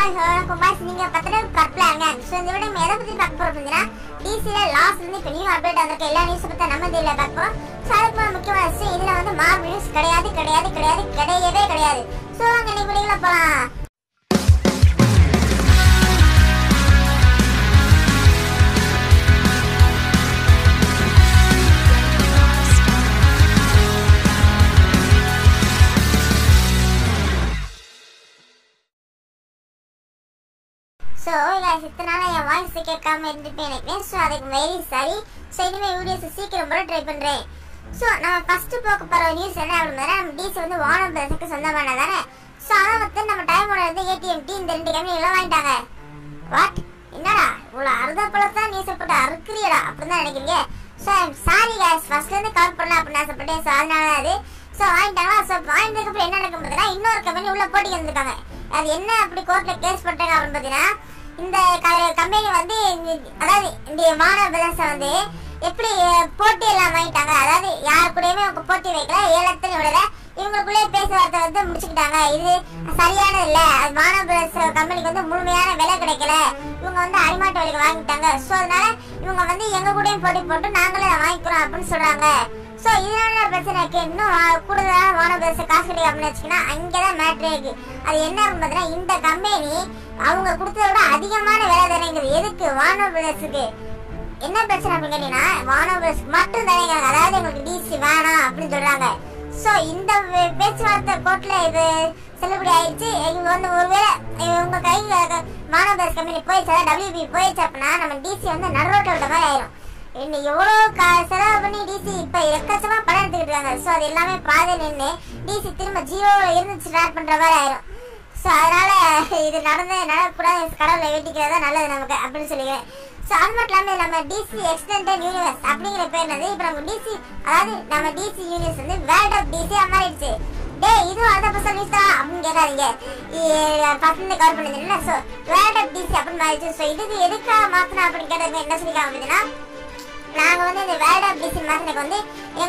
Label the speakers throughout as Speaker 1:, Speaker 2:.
Speaker 1: நீங்க பத்திர கற்பலாங்க. சோ இந்த விட நம்ம எதை பத்தி பார்க்க போறோம் அப்படின்னா டிசில லாஸ்ட்ல இருந்து இப்ப நியூ அப்டேட் வந்திருக்க எல்லா நியூஸ் பத்தி நம்ம இதுல பார்க்க போறோம். சோ அதுக்கு முக்கியமான விஷயம் இதுல வந்து மார்வல் நியூஸ் கிடையவே கிடையாது. சோ வாங்க நீங்க வீடியோல போலாம். So guys, இத்தனால என் வாய்ஸ் கேட்காம இருந்துட்டு நினைக்கிறேன். ஸோ அதுக்கு வெரி சாரி. ஸோ இனிமேல் வீடியோஸ் சீக்கிரம் போட ட்ரை பண்ணுறேன். ஸோ நம்ம ஃபர்ஸ்ட் பார்க்க போகிற நியூஸ் என்ன அப்படின்னா நம்ம டிசி வந்து வார்னர் பிரதர்ஸுக்கு சொந்தமான தானே. ஸோ அதை வந்து நம்ம டைமோட இருந்து AT&T இந்த 2 கம்பெனிகளும் வாங்கிட்டாங்க. வாட் என்னடா இவ்வளோ அறுதப்பழத்தான் நியூஸை போட்டு அறுக்குறியடா அப்படின்னு தான் நினைக்கிறீங்க. ஸோ சாரி guys, ஃபர்ஸ்ட்லேருந்து கவர் பண்ணலாம் அப்படின்னு ஆசைப்பட்டேன். ஸோ அதனால அது ஸோ வாங்கிட்டாங்களா. ஸோ வாங்கினதுக்கு அப்புறம் என்ன நடக்கும் பார்த்தீங்கன்னா இன்னொரு கம்பெனி உள்ள போட்டிக்கு வந்திருக்காங்க. அது என்ன அப்படி கோர்ட்டில் கேஸ் போட்டாங்க அப்படின்னு பார்த்தீங்கன்னா இந்த கம்பெனி வந்து அதாவது இந்த வார்னர் பிரதர்ஸை வந்து எப்படி போட்டி எல்லாம் வாங்கிட்டாங்க. அதாவது யாரு கூடயுமே அவங்க போட்டி வைக்கல, ஏலத்தின் விடல, இவங்களுக்குள்ளே பேசுவார்த்தை வந்து முடிச்சுக்கிட்டாங்க. இது சரியானது இல்லை. வார்னர் பிரதர்ஸ் கம்பெனிக்கு வந்து முழுமையான விலை கிடைக்கல, இவங்க வந்து அடிமாட்டு விலைக்கு வாங்கிட்டாங்க. ஸோ அதனால இவங்க வந்து எங்க கூடயும் போட்டி போட்டு நாங்களே வாங்கிக்கிறோம் அப்படின்னு சொல்றாங்க. ஸோ இதனால பிரச்சனை இருக்கு. இன்னும் கூடுதலாக வார்னர் பிரதர்ஸ் காசு கிடையாது அப்படின்னு வச்சுக்கினா அங்கேதான் மேட்ரே இருக்கு. அது என்ன அப்படின்னு பார்த்தீங்கன்னா இந்த கம்பெனி அவங்க கொடுத்தத விட அதிகமான வேலை தானேங்கிறது. எதுக்கு வார்னர் பிரதர்ஸுக்கு என்ன பிரச்சனை அப்படின்னு கேட்டீங்கன்னா வார்னர் பிரதர்ஸ்க்கு மட்டும் தானே, அதாவது எங்களுக்கு டிசி வேணாம் அப்படின்னு சொல்றாங்க. ஸோ இந்த பேச்சுவார்த்தை கோர்ட்ல இது செல்லுபடி ஆயிடுச்சு. இவங்க வந்து ஒருவேளை இவங்க கை வார்னர் பிரதர்ஸ் கம்பெனி போயிடுச்சு, WB போயிடுச்சு அப்படின்னா நம்ம டிசி வந்து நடுரோட்டில் விட்ட மாதிரி ஆயிரும். இன்னும் எவ்வளோ செலவு பண்ணி டிசி இப்போ எக்கச்சமா படம் எடுத்துக்கிட்டு இருக்காங்க. ஸோ அது எல்லாமே பாதை நின்று டிசி திரும்ப ஜீரோவில் இருந்து ஸ்டார்ட் பண்ற மாதிரி ஆயிரும். ஸோ அதனால இது நடக்கூடாது, கடவுளை வெட்டிக்கிறதா நல்லது நமக்கு அப்படின்னு சொல்லிக்கிறேன். ஸோ அது மட்டும் இல்லாமல் நம்ம டிசி எக்ஸ்டெண்டட் யூனிவர்ஸ் அப்படிங்கிற பேர் என்னது இப்போ நம்ம டிசி, அதாவது நம்ம டிசி யூனிவர்ஸ் வந்து வேர்ல்ட் ஆஃப் டிசி மாறிடுச்சு. டே இதுவும் அந்த பர்சன் நியூஸ் தான் அப்படின்னு கேட்காதீங்க, பசங்க கவர் பண்ணிருந்தீங்களா. ஸோ வேர்ல்ட் ஆஃப் டிசி அப்படின்னு மாறிடுச்சு. ஸோ இதுக்கு எதுக்காக மாற்றினா அப்படின்னு கேட்டது என்ன சொல்லிக்காங்க அப்படின்னா நாங்க வந்து இந்த வேர்ல்ட் ஆஃப் டிசி மாத்தினக்கு வந்து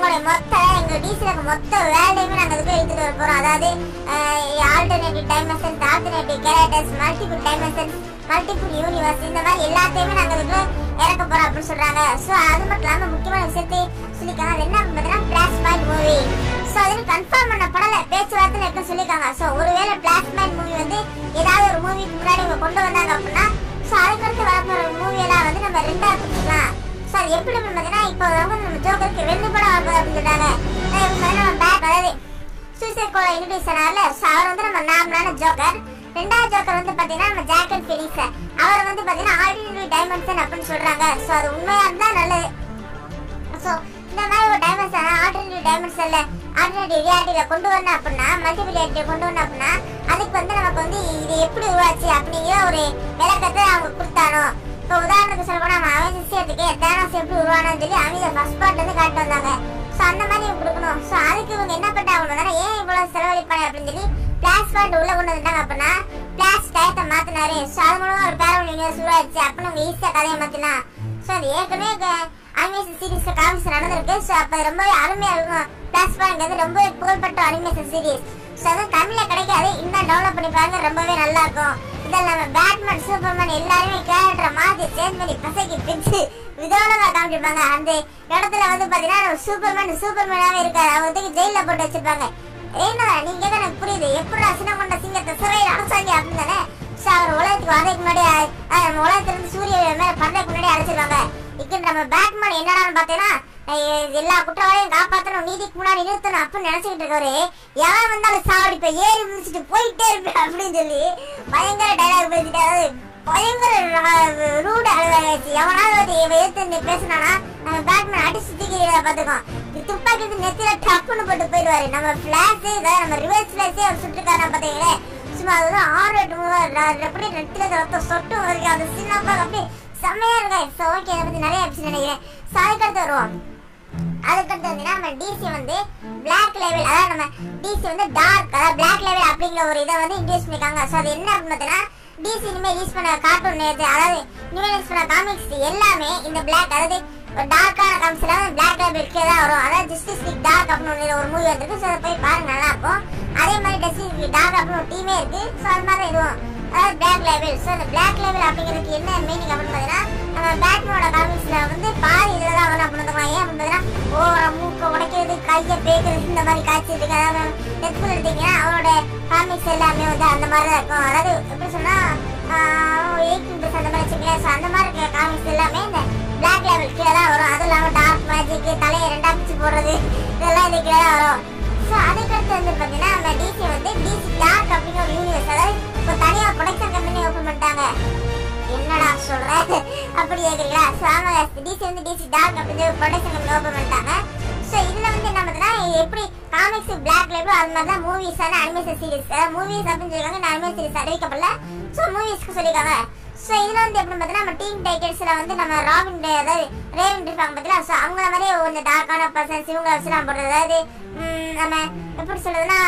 Speaker 1: எங்க டிசில மொத்த வேர்ல்டையுமே நாங்க இதுக்கு எடுத்துட்டு வர போறோம். அதாவது alternative dimensions, alternative characters, multiple dimensions, multiple universe, இந்த மாதிரி எல்லாத்தையுமே நாங்க இதுக்கு இறக்க போறோம் அப்படின்னு சொல்றாங்க. ஸோ அது மட்டும் இல்லாம முக்கியமான விஷயத்தை சொல்லிக்காங்க. அது என்ன பார்த்தீங்கன்னா பிளாஷ் பாயிண்ட் மூவி. ஸோ அது கன்ஃபார்ம் பண்ண படல, பேச்சுவார்த்தை இருக்க சொல்லியிருக்காங்க. ஸோ ஒருவேளை பிளாஷ் பாயிண்ட் மூவி வந்து ஏதாவது ஒரு மூவிக்கு முன்னாடி இவங்க கொண்டு வந்தாங்க அப்படின்னா ஸோ அதுக்கடுத்து வரப்போற மூவி எல்லாம் வந்து நம்ம ரெண்டா பிடிச்சிக்கலாம். ஸோ அது எப்படி பார்த்தீங்கன்னா இப்போ நம்ம ஜோக்கருக்கு 2 படம் வரப்போகுது அப்படின்னு சொல்றாங்க. அதாவது சூசைட் ஸ்குவாட் இன்ட்ரோடியூஸ் ஆனார்ல, ஸோ அவர் வந்து நம்ம நார்மலான ஜோக்கர். ரெண்டாவது ஜோக்கர் வந்து பார்த்தீங்கன்னா நம்ம ஜாக்கட் ஃபீனிக்ஸ், அவர் வந்து பார்த்தீங்கன்னா ஆல்டர்னேட்டிவ் டைமென்ஷன் அப்படின்னு சொல்றாங்க. ஸோ அது உண்மையா இருந்தா நல்லது. ஸோ இந்த மாதிரி ஒரு டைமென்ஷன் ஆல்டர்னேட்டிவ் டைமென்ஷன்ல ஆல்டர்னேட்டிவ் ரியாலிட்டியில கொண்டு வரணும் அப்படின்னா மல்டிபிள் ரியாலிட்டியை கொண்டு வரணும் அப்படின்னா அதுக்கு வந்து நமக்கு வந்து இது எப்படி உருவாச்சு அப்படிங்கிற ஒரு விளக்கத்தை அவங்க கொடுத்தானோ. இப்போ உதாரணத்துக்கு சொல்ல போனா நம்ம அவசியத்துக்கு தேனாஸ் எப்படி உருவானு சொல்லி அவங்க ஃபர்ஸ்ட் பார்ட்ல இருந்து காட்டு வந்தாங்க. ஸோ அந்த மாதிரி இவங்க கொடுக்கணும். ஸோ அதுக்கு இவங்க என்ன பண்ணாங்கன்னா ஏன் இவ்வளவு செலவழிப்பாங்க அப்படின்னு சொல்லி பிளாஷ் பாயிண்ட் உள்ள கொண்டு வந்துட்டாங்க அப்படின்னா பிளாஷ் டயத்தை மாத்தினாரு. ஸோ அது மூலமா ஒரு பேரல் யூனிவர்ஸ் உருவாச்சு அப்படின்னு அவங்க ஈஸியா கதையை மாத்தினா. ஸோ அது ஏற்கனவே அனிமேஷன் சீரீஸ் காமிக்ஸ் நடந்திருக்கு. ஸோ அப்போ ரொம்பவே அருமையா இருக்கும். பிளாஷ் பாயிண்ட் வந்து ரொம்பவே புகழ்பெற்ற அனிமேஷன் சீரீஸ். ஸோ அது தமிழ்ல கிடைக்காது, இன்னும் டெவலப் பண்ணி பாருங்க, ரொம்பவே நல்லா இருக்கும். இதில் நம்ம பேட்மேன் சூப்பர்மேன் எல்லாருமே கேரக்டரை மாற்றி சேஞ்ச் பண்ணி பசைக்கு பிடிச்சு விதோனமாக காமிச்சிருப்பாங்க. அந்த இடத்துல வந்து பார்த்தீங்கன்னா நம்ம சூப்பர்மேனாகவே இருக்காது, அவங்களுக்கு ஜெயிலில் போட்டு வச்சிருப்பாங்க. என்னடா நீங்க கேட்க எனக்கு புரியுது, எப்படி சின்ன கொண்ட சிங்கத்தை சிறையில் அடைச்சாங்க அப்படின்னு தானே. ஸோ அவர் உலகத்துக்கு வரதுக்கு முன்னாடி நம்ம உலகத்திலிருந்து சூரிய மேலே படுறதுக்கு முன்னாடி அடைச்சிருவாங்க. இப்போ நம்ம பேட்மேன் என்னடான்னு பார்த்தீங்கன்னா எல்லா குற்றவாளியும் காப்பாற்றணும், நீதிக்கு முன்னாடி நிறுத்தணும் அப்படின்னு நினைச்சுக்கிட்டு இருக்கவரு எவன் வந்தாலும் சாவடிப்ப ஏறி முடிச்சுட்டு போயிட்டே இருப்பேன் அப்படின்னு சொல்லி பயங்கர டைலாக் பேசிட்டாரு. பயங்கர ரூட் அழுவாச்சு. எவனாவது எதிர்த்து பேசினானா நம்ம பேட்மேன் அடிச்சு தூக்கிறத பார்த்துக்கோம். துப்பாக்கி நெத்தில டப்புன்னு போட்டு போயிடுவாரு. நம்ம பிளாஷ் நம்ம ரிவர்ஸ் பிளாஷே அவர் சுட்டுருக்காரு பார்த்தீங்களே. சும்மா அதுதான் 6-8 எப்படி நெத்தில ரத்த சொட்டும் இருக்கு. அது சின்னப்பா அப்படி செம்மையா இருக்கா. ஸோ ஓகே, அதை பத்தி நிறைய எபிசோட் நினைக்கிறேன். ஸோ அதுக்கடுத்து வருவோம். அதுக்கடுத்து வந்து நம்ம டிசி வந்து பிளாக் லேபிள், அதாவது நம்ம டிசி வந்து டார்க், அதாவது பிளாக் லேபிள் அப்படிங்கிற ஒரு இதை வந்து இன்ட்ரோடியூஸ் பண்ணிருக்காங்க. ஸோ அது என்ன அப்படின்னு பார்த்தீங்கன்னா டிசி இனிமேல் யூஸ் பண்ண கார்ட்டூன் அதாவது இனிமேல் யூஸ் பண்ண காமிக்ஸ் எல்லாமே இந்த பிளாக், அதாவது டார்க்கான காமிக்ஸ் எல்லாம் பிளாக் லேபிள் தான் வரும். அதாவது ஜஸ்டிஸ் லீக் டார்க் அப்படின்னு ஒரு மூவி வந்துருக்கு. ஸோ அதை போய் பாருங்க, நல்லா இருக்கும். அதே மாதிரி ஜஸ்டிஸ் லீக் டார்க் அப்படின்னு ஒரு டீமே இருக்கு. ஸோ அது மாதிரி இதுவும் அதாவது பிளாக் லேபிள். ஸோ அந்த பிளாக் லேபிள் அப்படிங்கிறதுக்கு என்ன மீனிங் அப்படின்னு பார்த்தீங்கன்னா, நம்ம பேட்மேனோட காமிக்ஸ்ல வந்து பாதி இதில் தான் வரும் அப்படின்னு பார்த்தோம். ஏன் அப்படின்னு பார்த்தீங்கன்னா, ஓவரா மூக்கை உடைக்கிறது, கையை பேக்கிறது, இந்த மாதிரி காட்சி இருக்கு. அதாவது டெத்புல் எடுத்தீங்கன்னா அவரோட காமிக்ஸ் எல்லாமே வந்து அந்த மாதிரி தான் இருக்கும். அதாவது எப்படி சொன்னா 18+ அந்த மாதிரி வச்சுக்கலாம். ஸோ அந்த மாதிரி இருக்க காமிக்ஸ் எல்லாமே இந்த பிளாக் லேபிள் கீழே தான் வரும். அதுவும் இல்லாமல் டார்க் மேஜிக், தலையை 2ஆ பிச்சு போடுறது, இதெல்லாம் இந்த கீழே தான் வரும். ஸோ அதுக்கடுத்து வந்து பார்த்தீங்கன்னா நம்ம டிசி வந்து டிசி டார்க் அப்படிங்கிற ஒரு யூனிவர்ஸ், அதாவது இப்போ தனியாக ப்ரொடக்ஷன் கம்பெனி ஓப்பன் பண்ணிட்டாங்க. என்னடா சொல்ற அப்படி கேட்குறீங்களா? ஸோ ஆமாம், டிசி வந்து டிசி டார்க் அப்படிங்கிற ஒரு ப்ரொடக்ஷன் கம்பெனி ஓப்பன் பண்ணிட்டாங்க. ஸோ இதில் வந்து என்ன பார்த்தீங்கன்னா, எப்படி காமிக்ஸ் பிளாக் லேபிள் அது மாதிரி தான் மூவிஸான அனிமேஷன் சீரிஸ், மூவிஸ் அப்படின்னு சொல்லியிருக்காங்க. இந்த அனிமேஷன் சீரிஸ் அறிவிக்கப்படல. ஸோ மூவிஸ்க்கு சொல்லியிருக்காங்க. ஸோ இதில் வந்து எப்படி பார்த்தீங்கன்னா, நம்ம டீம் டைட்டன்ஸில் வந்து நம்ம ராபின் அதாவது ரேவன் இருப்பாங்க பார்த்தீங்களா? ஸோ அவங்கள மாதிரியே கொஞ்சம் டார்க்கான பர்சன்ஸ் இவங்க வச்சு நான் போடுறது. அதாவது நம்ம எப்படி சொல்றதுன்னா,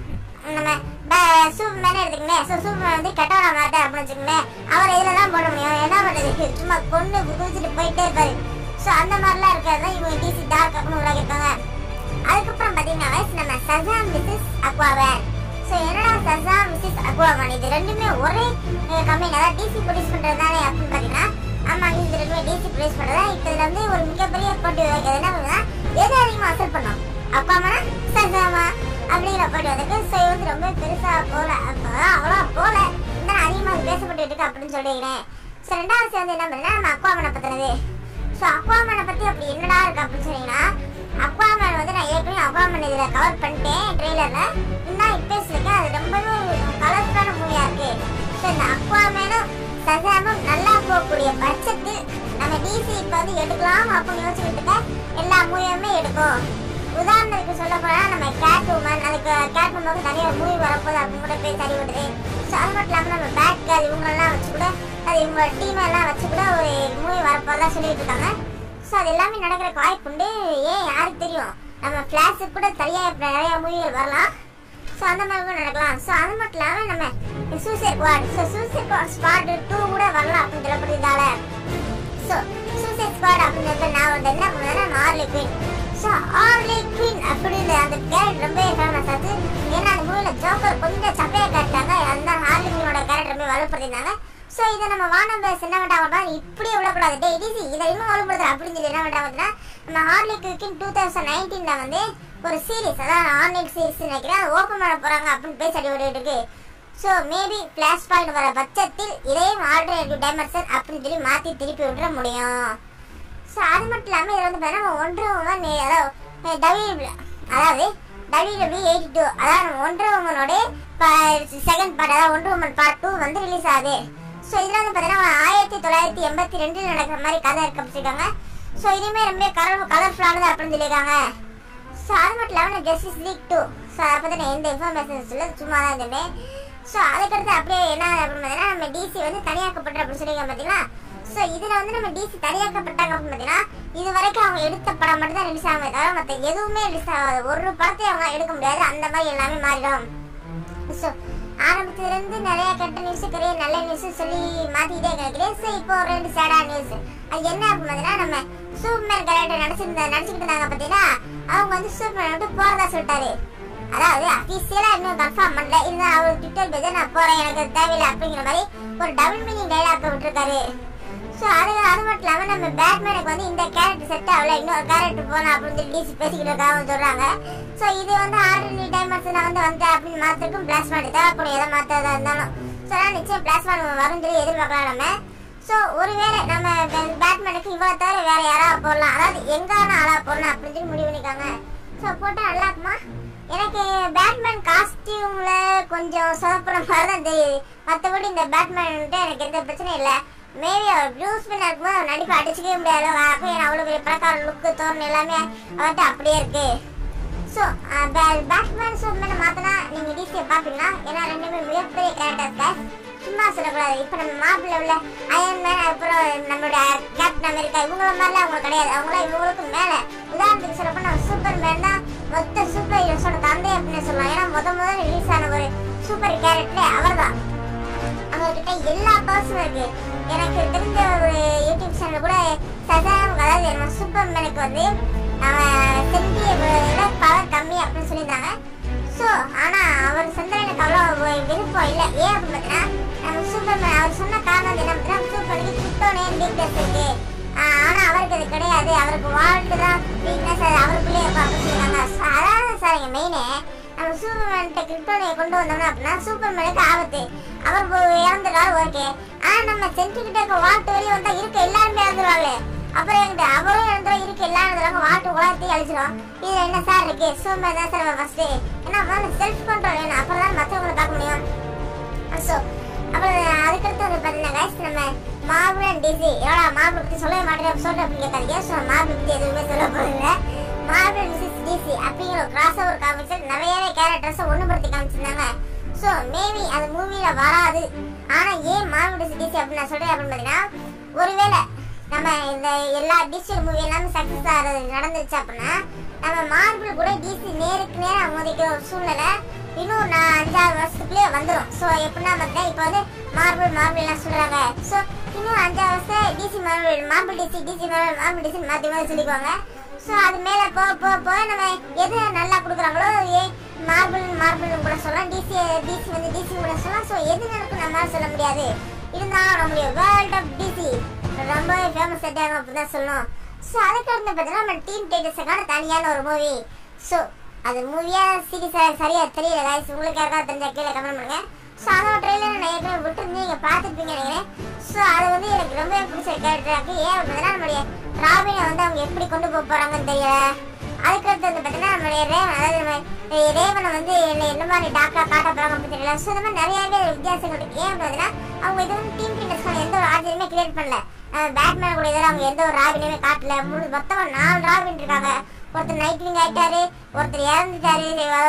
Speaker 1: நம்ம சூப்பர்மேனே எடுத்துக்கோங்களேன். ஸோ சூப்பர்மேன் வந்து கெட்டவனா மாட்டேன் அப்படின்னு வச்சுக்கோங்களேன். அவர் இதில் தான் போட முடியும். என்ன பண்ணுறது, சும்மா கொண்டு குதிச்சுட்டு போயிட்டே இருப்பாரு. ஸோ அந்த மாதிரிலாம் இருக்கிறது தான் இவங்க டிசி டார்க் அப்படின்னு உருவாக்கியிருக்காங்க. அதுக்கப்புறம் பார்த்தீங்கன்னா நம்ம சசாம் விசஸ் அக்வாமேன். ஸோ என்னடா சசாம் விசஸ் அக்வாமேன், இது ரெண்டுமே ஒரே கம்பெனி, அதாவது டிசி ப்ரொடியூஸ் பண்ணுறது தானே அப்படின்னு பார்த்தீங்கன்னா, ஆமாம் இது ரெண்டுமே டிசி ப்ரொடியூஸ் பண்ணுறதா. இப்போ இதில் வந்து ஒரு மிகப்பெரிய போட்டி வைக்கிறது என்ன பண்ணுன்னா, எது அதிகமாக அசல் பண்ணோம், அக்வாமேனா சசாமா அப்படிங்கிற போட்டி வந்துருக்கு. ஸோ இது வந்து ரொம்ப பெருசாக போகல, அவ்வளோ போகல, இருந்தாலும் அதிகமாக பேசப்பட்டு இருக்கு அப்படின்னு சொல்லிக்கிறேன். ஸோ ரெண்டாவது சேர்ந்து என்ன பண்ணுன்னா நம்ம அக்வாமேனை பற்றினது. ஸோ அக்வாமேனை பற்றி அப்படி என்னடா இருக்கு அப்படின்னு சொன்னீங்கன்னா, அக்வாமேன் வந்து நான் ஏற்கனவே அக்வாமேன் இதில் கவர் பண்ணிட்டேன் ட்ரெய்லரில். இன்னும் இப்போ இருக்கேன், அது ரொம்பவே கலர்ஃபுல்லான மூவியாக இருக்குது. ஸோ இந்த அக்வாமேனும் சசாமும் நல்லா போகக்கூடிய பட்சத்தில் நம்ம டிசி இப்போ வந்து எடுக்கலாம் அப்படின்னு யோசிச்சுட்டு இருக்க எல்லா மூவியுமே எடுக்கும். உதாரணத்துக்கு சொல்ல போனால் நம்ம கேட் உமன், அதுக்கு கேட் உமனுக்கு தனியாக மூவி வரப்போகுது அப்படின்னு கூட போய் சரி விடுது. ஸோ அது மட்டும் இல்லாமல் நம்ம பேட் கேர்ள் இவங்களெல்லாம் வச்சு கூட, அது இவங்களோட டீமெல்லாம் வச்சு கூட ஒரு மூவி வரப்போதான் சொல்லிட்டு இருக்காங்க. ஸோ அது எல்லாமே நடக்கிறக்கு வாய்ப்பு உண்டு. ஏன் யாருக்கு தெரியும், நம்ம ஃப்ளாஷுக்கு கூட தனியாக நிறைய மூவிகள் வரலாம். ஸோ அந்த மாதிரி கூட நடக்கலாம். ஸோ அது மட்டும் இல்லாமல் நம்ம suicide squad, so suicide squad 2 கூட வரலாம் அப்படின்னு சொல்லப்படுறதால. ஸோ சூசைட் ஸ்குவாட் அப்படின்றது நான் வந்து என்ன பண்ணுவேன்னா Harley Quinn. So Harley Quinn அப்படின்னு அந்த கேரக்டர் ரொம்ப ஃபேமஸ் ஆச்சு. ஏன்னா அந்த மூவியில் ஜோக்கர் கொஞ்சம் சப்பையாக காட்டாங்க, அந்த ஹார்லி குயினோட கேரக்டர் ரொம்ப வலுப்படுத்திருந்தாங்க. ஸோ இதை நம்ம வானம்பேஸ் என்ன பண்ணுறாங்க, இப்படியே விடக்கூடாது, டே டிசி இதை இன்னும் வலுப்படுத்துறேன் அப்படின்னு சொல்லி என்ன பண்ணுறாங்கன்னா, நம்ம ஹார்லி குயின் 2019 வந்து ஒரு சீரிஸ், அதாவது ஆன்லைன் சீரிஸ் நினைக்கிறேன், அதை ஓப்பன் பண்ண போகிறாங்க அப்படின்னு பேசி அடி விட்டுட்டு இருக்கு. ஸோ மேபி ஃப்ளாஷ் பாயிண்ட் வர பட்சத்தில் இதையும் ஆல்டர்னேட்டிவ் டைமென்ஷன் அப்படின்னு சொல்லி மாற்றி திருப்பி விட்டுற முடியும். ஸோ அது மட்டும் இல்லாமல் இதில் வந்து பார்த்தீங்கன்னா ஒன்றரை உமன், அதாவது WWE82, அதாவது நம்ம ஒன்றரை உமனோட செகண்ட் பார்ட், அதாவது ஒன்றரை உமன் பார்ட் 2 வந்து ரிலீஸ் ஆகுது. ஸோ இதில் வந்து பார்த்தீங்கன்னா 1982 நடக்கிற மாதிரி கதை இருக்க வச்சுருக்காங்க. ஸோ இதுவுமே ரொம்ப கலர்ஃபுல்லானது அப்படின்னு சொல்லியிருக்காங்க. ஸோ அது மட்டும் இல்லாமல் ஜஸ்டிஸ் லீக் 2, ஸோ அதை பற்றின எந்த இன்ஃபர்மேஷன்ஸ் இல்லை, சும்மா தான் இருந்துமே. ஸோ அதுக்கடுத்து அப்படியே என்ன அப்படின்னு பார்த்தீங்கன்னா, நம்ம டிசி வந்து தனியாக்கப்பட்ட அப்படின்னு சொல்லியிருக்காங்க பார்த்தீங்களா. ஸோ இதில் வந்து நம்ம டிசி தனியாக்கப்பட்டாங்க அப்படின்னு பார்த்தீங்கன்னா, இது வரைக்கும் அவங்க எடுத்த படம் மட்டும் தான் ரிலீஸ் ஆகும், தவிர மற்ற எதுவுமே ரிலீஸ் ஆகாது. ஒரு படத்தையும் அவங்க எடுக்க முடியாது, அந்த மாதிரி எல்லாமே மாறிடும். ஸோ ஆரம்பத்திலிருந்து நிறைய கெட்ட நியூஸ், நிறைய நல்ல நியூஸ் சொல்லி மாற்றிக்கிட்டே கிடைக்கிறேன். ஸோ இப்போ ஒரு 2 சேடான நியூஸ். அது என்ன அப்படின்னு பார்த்தீங்கன்னா, நம்ம சூப்பர்மேன் கேரக்டர் நடிச்சுக்கிட்டு இருந்தாங்க பார்த்தீங்கன்னா, அவங்க வந்து சூப்பர்மேன் விட்டு போகிறதா சொல்லிட்டாரு. அதாவது அஃபீஷியலாக இன்னும் கன்ஃபார்ம் பண்ணல, இருந்தால் அவர் ட்விட்டர் பேஜை நான் போகிறேன், எனக்கு தேவையில்லை அப்படிங்கிற மாதிரி ஒரு டபுள் மீனிங் டைலாக் விட்டுருக்காரு. ஸோ அது மட்டும் இல்லாமல் நம்ம பேட்மேனுக்கு வந்து இந்த கேரக்டர் செட் ஆகல, இன்னொரு கேரக்டர் போகலாம் அப்படின்னு சொல்லி டிசி பேசிக்கிட்டு இருக்காங்க சொல்கிறாங்க. ஸோ இது வந்து ஆல்ரெடி டைமர்ஸில் வந்துட்டேன் அப்படின்னு மாற்றிருக்கும். பிளாஸ்மேன் தேவைப்படும், எதை மாற்றதா இருந்தாலும். ஸோ அதனால் நிச்சயம் பிளாஸ்மேன் வரும் சொல்லி எதிர்பார்க்கலாம் நம்ம. ஸோ ஒருவேளை நம்ம பேட்மேனுக்கு இவ்வளோ தவிர வேறு யாராவது போடலாம், அதாவது எங்கான ஆளாக போடலாம் அப்படின்னு சொல்லி முடிவு பண்ணிக்காங்க. ஸோ போட்டால் நல்லா இருக்குமா? எனக்கு பேட்மேன் காஸ்டியூம்ல கொஞ்சம் சொதப்புற மாதிரி தான் தெரியுது. மற்றபடி இந்த பேட்மேன்ட்டு எனக்கு எந்த பிரச்சனையும் இல்லை. மேபி அவர் ப்ளூஸ் பண்ண இருக்கும்போது அவர் நடிப்பை அடிச்சுக்கவே முடியாது. அப்போ அவ்வளோ பெரிய பழக்கார லுக்கு தோரணை எல்லாமே அவர்கிட்ட அப்படியே இருக்கு. ஸோ பேட்மேன் சூப்பர்மேனை மாற்றினா நீங்கள் டிசியை பார்ப்பீங்களா? ஏன்னா ரெண்டுமே மிகப்பெரிய கேரக்டர்ஸ், சும்மா சொல்லக்கூடாது. இப்போ நம்ம மாப்பிள்ள உள்ள அயன்மேன், அப்புறம் நம்மளோட கேப்டன் அமெரிக்கா, இவங்கள மாதிரிலாம் அவங்க கிடையாது. அவங்களாம் இவங்களுக்கும் மேலே. உதாரணத்துக்கு சொல்லப்போ நம்ம சூப்பர்மேன் தான் மொத்த சூப்பர் ஹீரோஸோட தந்தை அப்படின்னு சொல்லலாம். ஏன்னா முதல் ரிலீஸ் ஆன ஒரு சூப்பர் கேரக்டரே அவர் தான். அவங்ககிட்ட எல்லா பர்சனும் இருக்கு. எனக்கு தெரிஞ்ச ஒரு யூடியூப் சேனல் கூட சசாம், அதாவது நம்ம சூப்பர்மேனுக்கு வந்து அவன் சென்டியை விட பவர் கம்மி அப்படின்னு சொல்லியிருந்தாங்க. ஸோ ஆனா அவர் சொந்த எனக்கு அவ்வளோ விருப்பம் இல்லை. ஏன் அப்படின்னு பார்த்தீங்கன்னா நம்ம சூப்பர்மேன் அவர் சொன்ன காரணம் என்ன பார்த்தீங்கன்னா சூப்பருக்கு கிரிப்டோனியன் வீக்னஸ் இருக்கு. ஆனா அவருக்கு அது கிடையாது. அவருக்கு வால்ட் தான் வீக்னஸ், அது அவருக்குள்ளே அப்படின்னு சொல்லியிருக்காங்க. அதான் சார் எங்க மெயினே நம்ம சூப்பர்மேன்ட்ட கிரிப்டோனியை கொண்டு வந்தோம்னா அப்படின்னா சூப்பர்மேனுக்கு ஆபத்து. அவர் இறந்துடுறாரு ஓகே. ஆனா நம்ம சென்ட்ரிக்கிட்ட இருக்க வால்ட் வெளியே வந்தா இருக்க எல்லாருமே இறந்துருவாங்க. அப்புறம் என்கிட்ட அவரும் இறந்துடும் இருக்க எல்லாரும் இறந்துருவாங்க. வால்ட் உலகத்தையும் அழிச்சிடும். இதுல என்ன சார் இருக்கு? சூப்பர்மேன் தான் சார் ஃபர்ஸ்ட். ஏன்னா செல்ஃப் கண்ட்ரோல் வேணும், அப்புறம் தான் மற்றவங்களை பார்க்க முடியும். ஸோ அப்புறம் அதுக்கடுத்து வந்து பார்த்தீங்கன்னா கைஸ் நம்ம மார்வல் அண்ட் டிசி எவ்வளோ மார்வல் பற்றி சொல்லவே மாட்டேன் சொல்லிட்டு அப்படின்னு கேட்காதீங்க. ஸோ மார்வல் பற்றி எதுவுமே சொல்ல போகிறதில்ல. மார்வல் விசிஸ் டிசி அப்படிங்கிற ஒரு கிராஸ் ஓவர் காமிக்ஸில் நிறையவே கேரக்டர்ஸை ஒன்றுபடுத்தி காமிச்சிருந்தாங்க. ஸோ மேபி அந்த மூவியில் வராது. ஆனால் ஏன் மார்வல் விசிஸ் டிசி அப்படின்னு நான் சொல்கிறேன் அப்படின்னு பார்த்தீங்கன்னா ஒருவேளை நம்ம இந்த எல்லா டிசி மூவி எல்லாமே சக்ஸஸ் ஆகிறது நடந்துச்சு அப்படின்னா நம்ம மார்வல் கூட டிசி நேருக்கு நேரம் மோதிக்கிற ஒரு சூழ்நிலை இன்னும் 5-6 வருஷத்துக்குள்ளே வந்துடும். ஸோ எப்படின்னா பார்த்தீங்கன்னா இப்போ வந்து மார்வல் எல்லாம் சொல்கிறாங்க. ஸோ இன்னும் 5-6 வருஷம் DC Marvel DC Marvel DC மாற்றி மாதிரி சொல்லிக்குவாங்க. ஸோ அது மேலே போக நம்ம எது நல்லா கொடுக்குறாங்களோ மார்வல் கூட சொல்லலாம், டிசி வந்து டிசி கூட சொல்லலாம். ஸோ எது நடக்கும் நம்மளால சொல்ல முடியாது. இருந்தாலும் நம்மளுடைய வேர்ல்ட் ஆஃப் டிசி ரொம்பவே ஃபேமஸ் செட்டாகும் அப்படின்னு தான் சொல்லணும். ஸோ அதுக்கடுத்து பார்த்தீங்கன்னா நம்ம டீம் டைட்டன்ஸுக்கான தனியான ஒரு மூவி. ஸோ அது மூவியா சீரியஸா சரியா தெரியல கைஸ். உங்களுக்கு யாருக்காவது தெரிஞ்சா கீழே கமெண்ட் பண்ணுங்க. ஸோ அதோட ட்ரெயிலர் நான் ஏற்கனவே விட்டுருந்து நீங்கள் பார்த்துருப்பீங்க நினைக்கிறேன். ஸோ அது வந்து எனக்கு ரொம்பவே பிடிச்ச கேரக்டராக இருக்குது. ஏன் அப்படின்னா நம்மளுடைய ராபினை வந்து அவங்க எப்படி கொண்டு போக போகிறாங்கன்னு தெரியல. அதுக்கடுத்து வந்து பார்த்தீங்கன்னா நம்மளுடைய ரேவன், அதாவது நம்ம ரேவனை வந்து என்ன மாதிரி டாக்டராக காட்ட போகிறாங்க அப்படின்னு தெரியல. ஸோ இந்த மாதிரி நிறையாவே வித்தியாசங்கள் இருக்குது. ஏன் அப்படின்னா அவங்க இது வந்து டீம் டைட்டன்ஸ்க்கான எந்த ஒரு ஆர்ஜியுமே கிரியேட் பண்ணல. பேட்மேன் கூட இதில் அவங்க எந்த ஒரு ராபினையுமே காட்டல. மொத்தமாக 4 ராபின் இருக்காங்க. ஒருத்தர் நைட்விங் ஆயிட்டாரு, ஒருத்தர் இறந்துட்டாரு,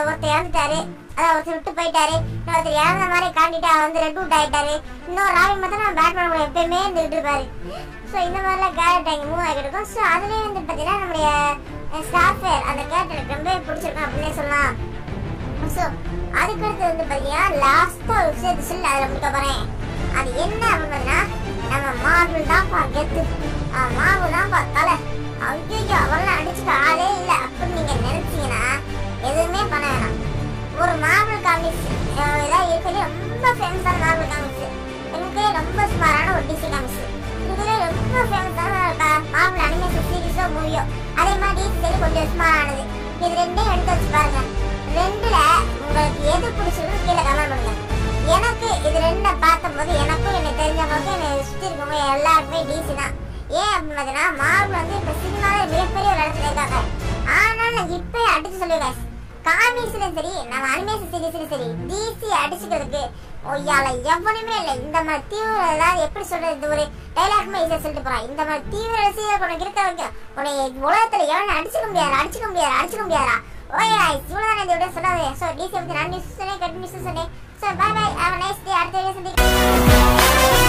Speaker 1: அதான் ஒருத்தர் விட்டு போயிட்டாரு, இன்னொருத்தர் இறந்த மாதிரி காட்டிட்டு வந்து ரெட்வுட் ஆயிட்டாரு. இன்னொரு ராபின் மட்டும் நம்ம பேட்மேன் கூட எப்பயுமே இருந்துகிட்டு இருப்பாரு. ஸோ இந்த மாதிரிலாம் கேரக்டர் இங்கே மூவ் ஆகிட்டு இருக்கும். ஸோ அதுலேயே வந்து பார்த்தீங்கன்னா நம்மளுடைய ஸ்டார்ஃபேர் அந்த கேரக்டர் ரொம்பவே பிடிச்சிருக்கோம் அப்படின்னே சொல்லலாம். ஸோ அதுக்கடுத்து வந்து பார்த்தீங்கன்னா லாஸ்ட்டாக ஒரு விஷயத்தை சொல்லி அதில் முடிக்க போகிறேன். அது என்ன அப்படின்னு பார்த்தீங்கன்னா நம்ம மார்வல் தான்ப்பா கெத்து, மார்வல் தான்ப்பா தலை, ஐயோ அவெல்லாம் அடிச்சுக்க ஆளே இல்லை அப்படின்னு நீங்கள் நினைச்சீங்கன்னா எதுவுமே பண்ண வேணாம். ஒரு மார்வல் காமிக்ஸ் ஏதாவது இருக்கிறது ரொம்ப ஃபேமஸான மார்வல் காமிக்ஸ், எனக்கு ரொம்ப சுமாரான ஒரு டிசி காமிக்ஸ், இதுல ரொம்ப ஃபேமஸான மார்வல் அனிமேஷன் சீரீஸோ மூவியோ அதே மாதிரி டிசி சைடு கொஞ்சம் சுமாரானது. இது ரெண்டையும் எடுத்து வச்சு பாருங்க. ரெண்டுல உங்களுக்கு எது பிடிச்சிருக்குன்னு கீழே கமெண்ட் பண்ணுங்க. எனக்கு இது ரெண்டை பார்க்கும்போது எனக்கும் என்னை தெரிஞ்சவங்களுக்கும் என்னை சுற்றி இருக்கவங்க எல்லாருக்குமே டிசி தான். ஏன் அப்படின்னு பார்த்தீங்கன்னா மார்வல் வந்து இப்போ சினிமாவே மிகப்பெரிய ஒரு இடத்துல இருக்காங்க. ஆனால் நான் இப்போ அடிச்சு சொல்லுவேன், காமிக்ஸ்லையும் சரி நம்ம அனிமேஷன் சீரீஸ்லையும் சரி டிசி அடிச்சுக்கிறதுக்கு ஒய்யால எவனுமே இல்லை. இந்த மாதிரி தீவிர ஏதாவது எப்படி சொல்றது, இந்த ஒரு டைலாக்மே ஈஸியாக சொல்லிட்டு போறான். இந்த மாதிரி தீவிர ரசிகர் உனக்கு இருக்க வைக்கும், உன்னை உலகத்துல எவனை அடிச்சுக்க முடியாதா. ஓகே இவ்வளோதான் இந்த வீடியோ சொல்லாது. ஸோ டிசி பற்றி நான் நியூஸ் சொன்னேன், கட் நியூஸ் சொன்னேன். So bye bye, have a nice day. அடுத்த வீடியோ சந்திக்கிறேன்.